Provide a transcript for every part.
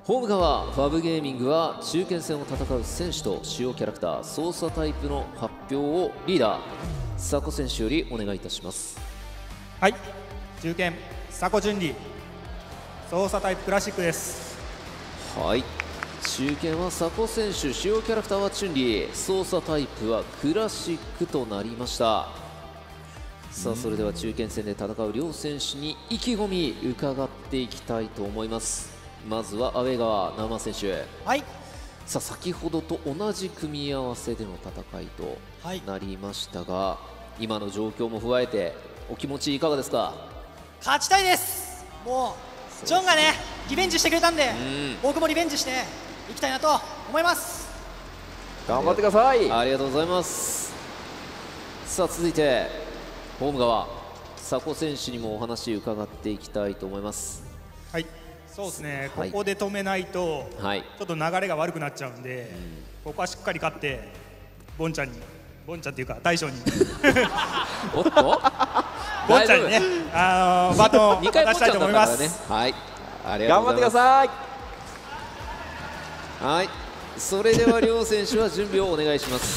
ホーム側ファブゲーミングは中堅戦を戦う選手と主要キャラクター操作タイプの発表をリーダー佐古選手よりお願いいたします。 はい、中堅佐古純利操作タイプクラシックです。 はい、中堅は佐古選手、主要キャラクターはチュンリー、操作タイプはクラシックとなりました。さあそれでは中堅戦で戦う両選手に意気込み伺っていきたいと思います。まずはアウェー側生選手、 はい、 さあ先ほどと同じ組み合わせでの戦いとなりましたが、今の状況も踏まえてお気持ちいかがですか？ 勝ちたいです。もうジョンがねリベンジしてくれたんで、僕もリベンジしていきたいなと思います。 頑張ってください。 ありがとうございます。さあ続いてホーム側佐古選手にもお話伺っていきたいと思います。 はい、そうですね、 はい、 ここで止めないと、 はい、 ちょっと流れが悪くなっちゃうんで、ここはしっかり勝ってボンちゃんっていうか大将におっとボンちゃんにね、バトンを 2回渡したいと思います。 はい、ありがとうございます。 頑張ってください。 はい、それでは両選手は準備をお願いします。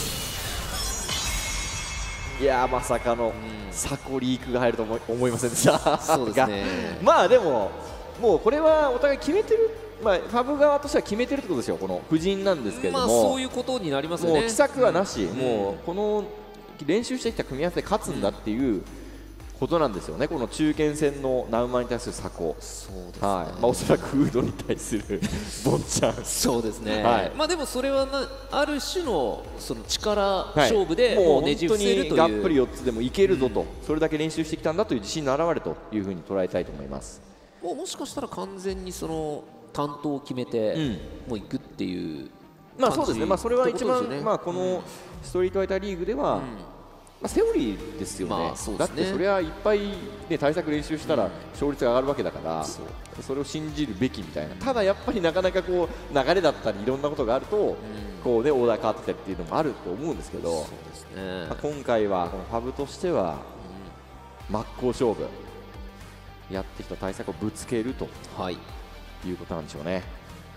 いやー、まさかの佐古リークが入ると思いませんでしたそうですねまあでももうこれはお互い決めてる、まあ、ファブ側としては決めてるってことですよ。この布陣なんですけれども、 まあそういうことになりますよね。 もう奇策はなし、もうこの練習してきた組み合わせで勝つんだっていうことなんですよね、この中堅戦のナウマに対する佐古。 そうですね、 はい、まあ、おそらくフードに対するボンちゃんそうですね、 はい、 まあでもそれはある種のその力勝負でもうねじ伏せるという、 がっぷり4つでもいけるぞと、それだけ練習してきたんだという自信の表れというふうに捉えたいと思います。 もしかしたら完全にその担当を決めて、もう行くっていうまあそうですね、まあそれは一番、 ね、 まあこのストリートファイターリーグでは、まあセオリーですよね。 まあそうですね、 だってそれはいっぱい、ね、対策練習したら勝率が上がるわけだから、それを信じるべきみたいな。ただやっぱりなかなかこう流れだったりいろんなことがあると、こうねオーダー変わってきたりっていうのもあると思うんですけど、 そうですね、 まあ今回はこのファブとしては真っ向勝負、やってきた対策をぶつけると、いうことなんでしょうね。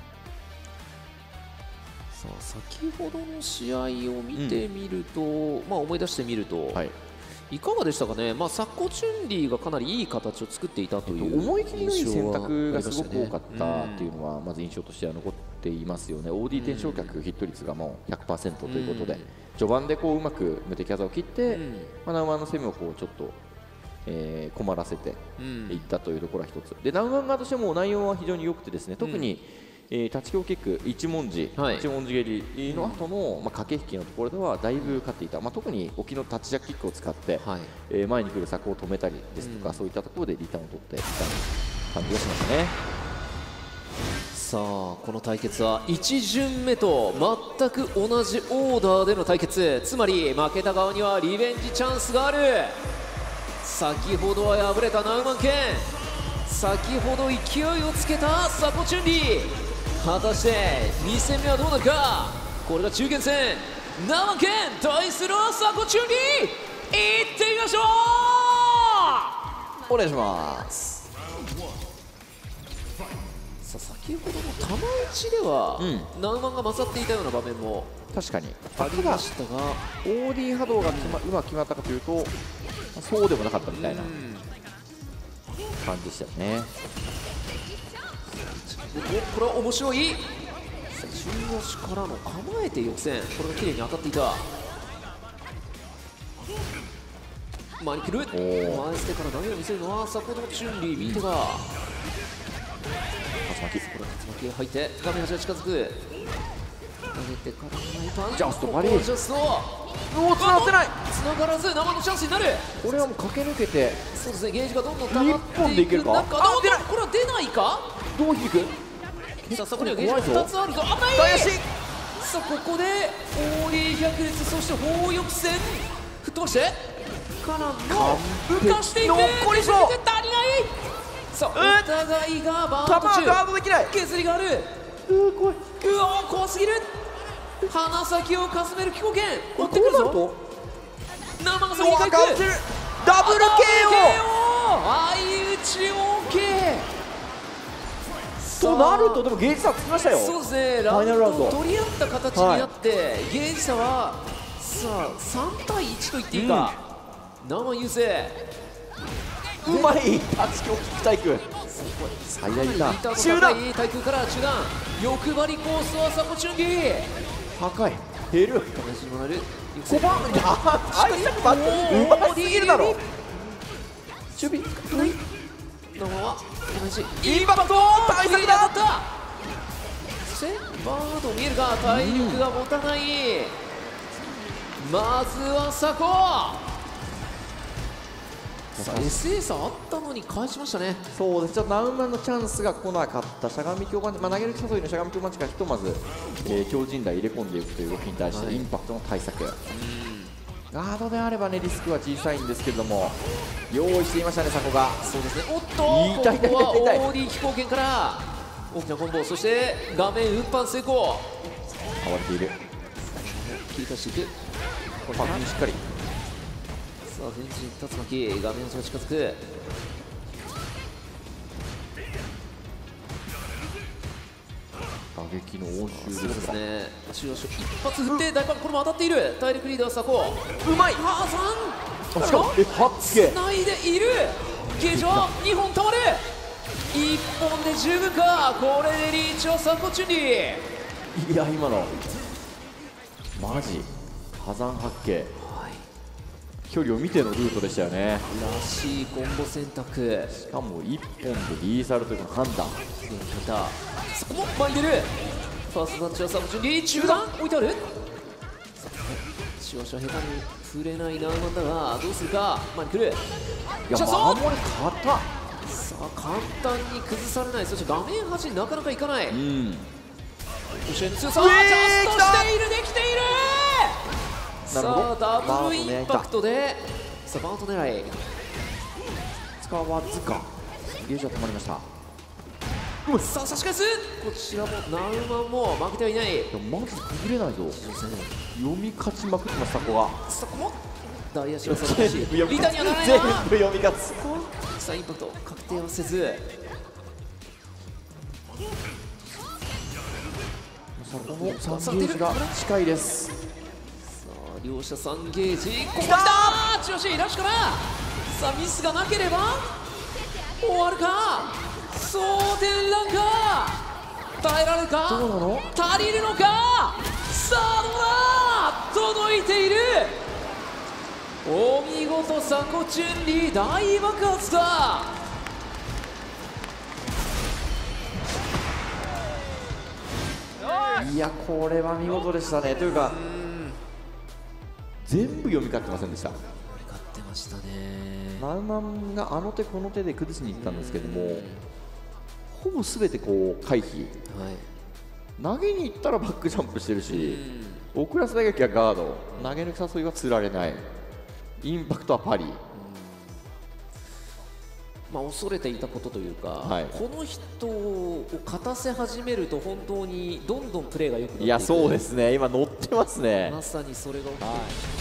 さあ先ほどの試合を見てみると、まあ思い出してみると、いかがでしたかね。まあ佐古チュンリーがかなりいい形を作っていたという思い切りのいい選択がすごく多かったっていうのはまず印象としては残っていますよね。 OD 転焼却ヒット率がもう 100% ということで、序盤でこううまく無敵技を切って、ナウマンの攻めをこうちょっと困らせていったというところは一つで、ナウマン側としても内容は非常に良くてですね、特に立ち強キック一文字蹴りの後の駆け引きのところではだいぶ勝っていた、特に沖のタッチジャックキックを使って前に来る策を止めたりですとか、そういったところでリターンを取っていた感じがしましたね。 さあこの対決は1巡目と全く同じオーダーでの対決、つまり負けた側にはリベンジチャンスがある。先ほどは敗れたナウマンケン、先ほど勢いをつけた佐古チュンリー、果たして2戦目はどうなるか。これが中堅戦、ナウマンケン対する佐古チュンリー、いってみましょう。 お願いします。 さあ先ほどの球打ちでは、ナウマンが勝っていたような場面も確かにありましたが、 OD 波動がうまく決まったかというとそうでもなかったみたいな感じでしたよね。 これは面白い。中足からの構えて翼線、これが綺麗に当たっていた。前に来る、前捨てから投げを見せるのは先ほどのチュンリー、右手が竜巻、これ竜巻が入って画面端が近づく、投げてからのナイト、 ジャストバリー、 ジャスト、 おお、つながってない、 つながらず生のチャンスになる。 これはもう駆け抜けて、 そうですね、ゲージがどんどん溜まっていく中、これは出ないか、 どう引く。 さあそこにはゲージが2つあるぞ、危ない。さあここで OD 百列、そして砲翼戦吹っ飛ばしてからの浮かしていく、 残りそう、 足りない。さあお互いがバーント中、 ガードできない、 削りがある、 怖い、 うわ怖すぎる、鼻先をかすめる気候圏追ってくるぞ、生が先に回復、 ダブル KO、 相打ち OK。 となるとでもゲージ差つきましたよ。 そうですね、ラウンドを取り合った形になって、ゲージ差はさあ3対1と言っていいか、生優勢。 うまいタッチ強キック対空最大だ中段対空から中段、欲張りコースはサコチュンギ破壊減る形にもなる 5番対策バットうますぎるだろ。守備ないのまま同じインパクト対策だった。そしてバード見えるか、体力が持たない、まずはサコ。さあ SS あったのに返しましたね。 そうです。ちょっとナウマンのチャンスが来なかったしゃがみ強パンチ、投げる誘いのしゃがみ強パンチがひとまず、強靭台入れ込んでいくという動きに対してインパクトの対策、ガードであればねリスクは小さいんですけれども用意していましたねサコが。 そうですね。おっとここは OD 飛行拳から大きなコンボ、そして画面運搬成功。 変われている。 切り返していく。 パックしっかり。 さあフェンジ竜巻、画面が近づく。 打撃の応酬そうですがですね。中央一発振って大パン、これも当たっている。体力リーダーサコうまい。 あ3 しかも8ゲつないでいる。ゲージは2本たまる。1本で十分か。これでリーチはサコチュンリー。 いや今のマジ波山八景、距離を見てのルートでしたよね。 らしいコンボ選択。 しかも1本でリーサルというか判断。 そこも前に出る。ファーストタッチはサコチュンリー、中段置いてある。少々下手に触れないナウマンだがどうするか。前に来る。 いやチャンスオン。 守り方さあ簡単に崩されない。そして画面端になかなかいかない。後ろに強さ、ジャストしている、できている。さあダブルインパクトでさあバウンド狙い使わずかゲージは止まりました。 さあ差し返す。こちらもナウマンも負けてはいない。 いやマジ崩れないぞ。読み勝ちまくってます、サコが。 さあここも大足をさせしリ全部ーダーにはならない全な。 部読み勝つ。 さあインパクト確定はせず、 サコの3ゲージが近いです。 さあ両者3ゲージ、ここ来た。調子いいラッシュから。さあミスがなければ終わるか。蒼天ランか。耐えられるか。 どうなの。 足りるのか。さあどうだ。届いている。お見事サコチュンリー大爆発だ。 いやこれは見事でしたね。というか全部読み勝ってませんでした。 勝ってましたね。 ナウマンがあの手この手で崩しに行ったんですけども、ほぼ全てこう回避。 はい、 投げに行ったらバックジャンプしてるし、遅らせ打撃はガード、投げ抜き誘いはつられない、インパクトはパリ。 まあ、恐れていたことというか、 はい、 この人を勝たせ始めると本当にどんどんプレーが良くなっていく。 いやそうですね、今乗ってますね。 まさにそれが起きている。